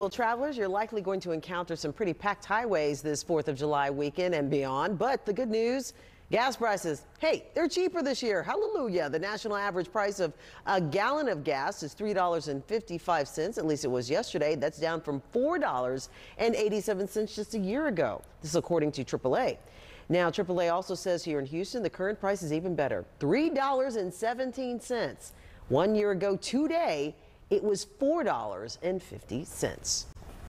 Well, travelers, you're likely going to encounter some pretty packed highways this 4th of July weekend and beyond. But the good news, gas prices, hey, they're cheaper this year. Hallelujah. The national average price of a gallon of gas is $3.55. At least it was yesterday. That's down from $4.87 just a year ago. This is according to AAA. Now, AAA also says here in Houston, the current price is even better, $3.17. 1 year ago today, it was $4.50.